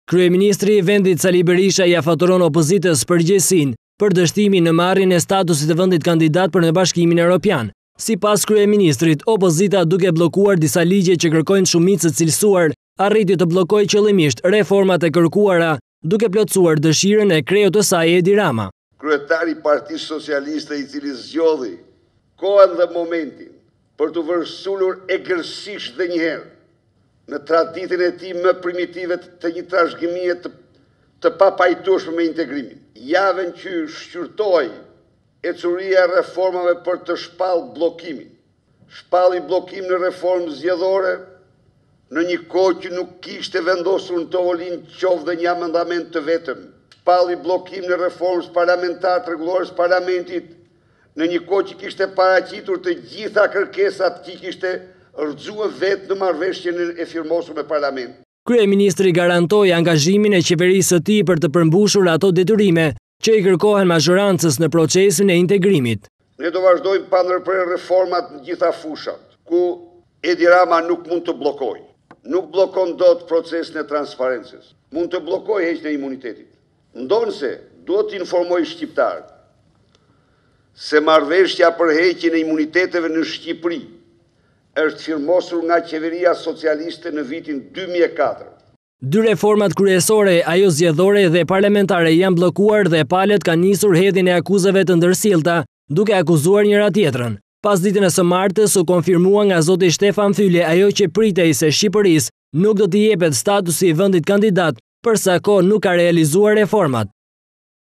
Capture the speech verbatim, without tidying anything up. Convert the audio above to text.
Kryeministri i vendit Sali Berisha ia faturon opozitës përgjegjësinë për dështimin në marrjen e statusit të vendit kandidat për në Bashkimin Evropian. Sipas kryeministrit, opozita duke bllokuar disa ligje që kërkojnë shumicë të cilësuar, arriti të bllokojë qëllimisht reformat e kërkuara, duke plotësuar dëshirën e kreut të saj Edi Rama. Kryetari i Partisë Socialiste, i cili zgjodhi kohën dhe momentin për të vërsulur egërsisht dhe njëherë në traditën e tij më primitive të një trashëgimie të, të papajtueshme me integrimin. Javën që shqyrtoi ecuria e reformave për të shpallë bllokimin. Shpalli bllokim në reformë zgjedhore në një kohë që nuk kishte vendosur në tavolinë qoftë dhe një amendament të vetëm. Shpalli bllokim në reformës parlamentare të rregullores parlamentit në një kohë që kishte paraqitur të gjitha kërkesat që kishte rrëzuar vetë në marrëveshjen e firmosur me parlament. Kryeministri garantoi angazhimin e qeverisë së tij për të përmbushur ato detyrime që i kërkohen mazhorancës në procesin e integrimit. Ne do vazhdojmë pa ndërprerje reformat në gjitha fushat, ku Edi Rama nuk mund të bllokojë. Nuk bllokon dot procesin e transparencës. Mund të bllokojë heqjen e imunitetit. Ndonse duhet të informojë shqiptarët se marrëveshja për heqjen e imuniteteve në Shqipëri është firmosur nga qeveria socialiste në vitin dy mijë e katër. Dy reformat kryesore, ajo zgjedhore dhe parlamentare, janë bllokuar dhe palët kanë nisur hedhjen e akuzave të ndërsjellta, duke akuzuar njëra tjetrën. Pas ditën e së martës u konfirmua nga zoti Shtefan Fyli ajo që pritej se Shqipërisë nuk do t'i jepet statusi i vendit kandidat, përsa kohë nuk ka realizuar reformat.